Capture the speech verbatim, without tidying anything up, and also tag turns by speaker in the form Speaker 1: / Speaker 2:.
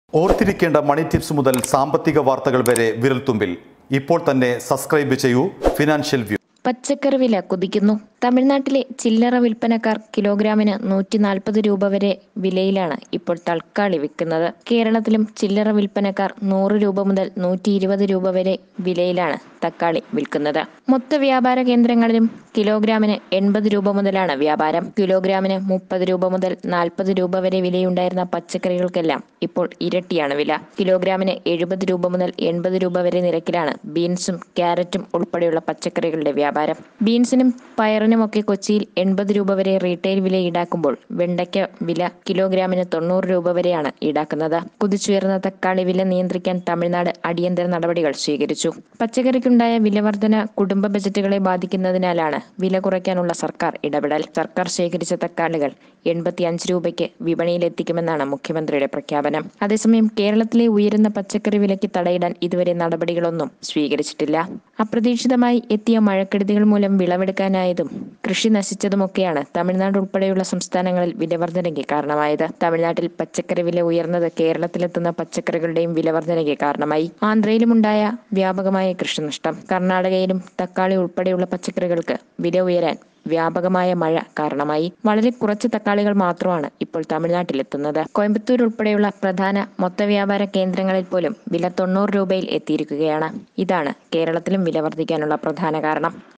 Speaker 1: ഓർത്തിരിക്കേണ്ട മണി ടിപ്സ് മുതൽ സാമ്പത്തിക വാർത്തകൾ വരെ വിരൽത്തുമ്പിൽ. ഇപ്പോൾ തന്നെ സബ്സ്ക്രൈബ് ചെയ്യൂ ഫിനാൻഷ്യൽ വ്യൂ.
Speaker 2: പച്ചക്കറി വില കുതിക്കുന്നു. തമിഴ്നാട്ടിലെ ചില്ലറ വിൽപ്പനക്കാർ കിലോഗ്രാമിന് നൂറ്റി നാൽപ്പത് രൂപ വരെ വിലയിലാണ് ഇപ്പോൾ തക്കാളി വിൽക്കുന്നത്. കേരളത്തിലും ചില്ലറ വിൽപ്പനക്കാർ നൂറ് രൂപ മുതൽ നൂറ്റി ഇരുപത് രൂപ വരെ വിലയിലാണ് തക്കാളി വിൽക്കുന്നത്. മൊത്ത വ്യാപാര കേന്ദ്രങ്ങളിലും കിലോഗ്രാമിന് എൺപത് രൂപ മുതലാണ് വ്യാപാരം. കിലോഗ്രാമിന് മുപ്പത് രൂപ മുതൽ നാൽപ്പത് രൂപ വരെ വിലയുണ്ടായിരുന്ന പച്ചക്കറികൾക്കെല്ലാം ഇപ്പോൾ ഇരട്ടിയാണ് വില. കിലോഗ്രാമിന് എഴുപത് രൂപ മുതൽ എൺപത് രൂപ വരെ നിരക്കിലാണ് ബീൻസും ക്യാരറ്റും ഉൾപ്പെടെയുള്ള പച്ചക്കറികളുടെ വ്യാപാരം. ബീൻസിനും പയറിനുമൊക്കെ കൊച്ചിയിൽ എൺപത് രൂപ വരെ റീറ്റെയിൽ വില ഈടാക്കുമ്പോൾ വെണ്ടയ്ക്ക വില കിലോഗ്രാമിന് തൊണ്ണൂറ് രൂപ വരെയാണ് ഈടാക്കുന്നത്. കുതിച്ചുയർന്ന തക്കാളി വില നിയന്ത്രിക്കാൻ തമിഴ്നാട് അടിയന്തര നടപടികൾ സ്വീകരിച്ചു. പച്ചക്കറിക്കുണ്ടായ വിലവർധന കുടുംബ ബജറ്റുകളെ ബാധിക്കുന്നതിനാലാണ് വില കുറയ്ക്കാനുള്ള സർക്കാർ ഇടപെടൽ. സർക്കാർ ശേഖരിച്ച തക്കാളികൾ എൺപത്തി അഞ്ച് രൂപയ്ക്ക് വിപണിയിലെത്തിക്കുമെന്നാണ് മുഖ്യമന്ത്രിയുടെ പ്രഖ്യാപനം. അതേസമയം കേരളത്തിലെ ഉയരുന്ന പച്ചക്കറി വിലയ്ക്ക് തടയിടാൻ ഇതുവരെ നടപടികളൊന്നും സ്വീകരിച്ചിട്ടില്ല. അപ്രതീക്ഷിതമായി എത്തിയ മഴക്കെടുതികൾ മൂലം വിളവെടുക്കാനായതും കൃഷി നശിച്ചതുമൊക്കെയാണ് തമിഴ്നാട് ഉൾപ്പെടെയുള്ള സംസ്ഥാനങ്ങളിൽ വിലവർധനയ്ക്ക് കാരണമായത്. തമിഴ്നാട്ടിൽ പച്ചക്കറി വില ഉയർന്നത് കേരളത്തിലെത്തുന്ന പച്ചക്കറികളുടെയും വിലവർധനയ്ക്ക് കാരണമായി. ആന്ധ്രയിലുമുണ്ടായ വ്യാപകമായ കൃഷിനഷ്ടം. കർണാടകയിലും തക്കാളി ഉൾപ്പെടെയുള്ള പച്ചക്കറികൾക്ക് വില ഉയരാൻ വ്യാപകമായ മഴ കാരണമായി. വളരെ കുറച്ച് തക്കാളികൾ മാത്രമാണ് ഇപ്പോൾ തമിഴ്നാട്ടിലെത്തുന്നത്. കോയമ്പത്തൂർ ഉൾപ്പെടെയുള്ള പ്രധാന മൊത്ത വ്യാപാര കേന്ദ്രങ്ങളിൽ പോലും വില തൊണ്ണൂറ് രൂപയിൽ എത്തിയിരിക്കുകയാണ്. ഇതാണ് കേരളത്തിലും വില വർദ്ധിക്കാനുള്ള പ്രധാന കാരണം.